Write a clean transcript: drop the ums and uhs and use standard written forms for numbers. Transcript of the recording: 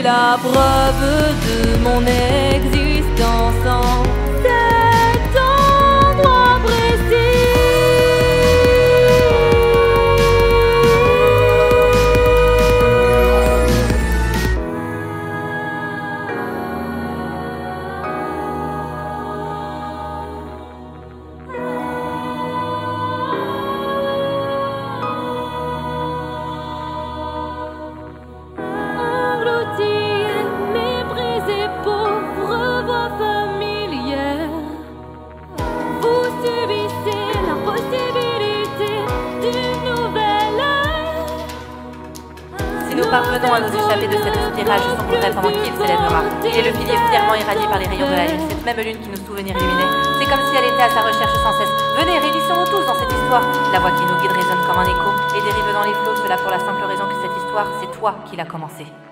la preuve de mon existence en cet endroit précis. Si nous parvenons à nous échapper de cette spirale, je semblerai pendant qui il s'élèvera. Il est le pilier fièrement irradié par les rayons de la lune, cette même lune qui nous souvenir illuminés. C'est comme si elle était à sa recherche sans cesse. Venez, réunissons-nous tous dans cette histoire. La voix qui nous guide résonne comme un écho et dérive dans les flots, cela pour la simple raison que cette histoire, c'est toi qui l'as commencée.